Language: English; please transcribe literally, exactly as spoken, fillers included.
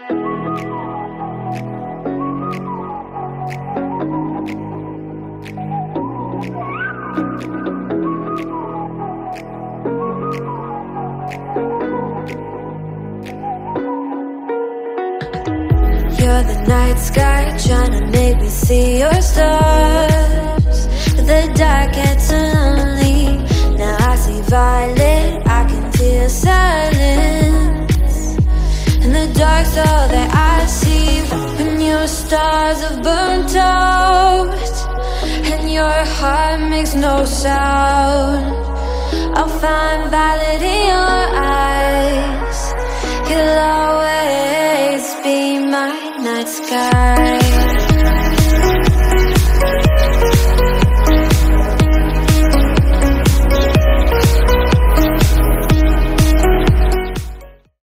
You're the night sky, trying to make me see your stars. But the dark gets so lonely. Now I see violet, I can feel silence. In the dark's all that I see. When your stars have burnt out and your heart makes no sound, I'll find violet in your eyes. You'll always be my night sky.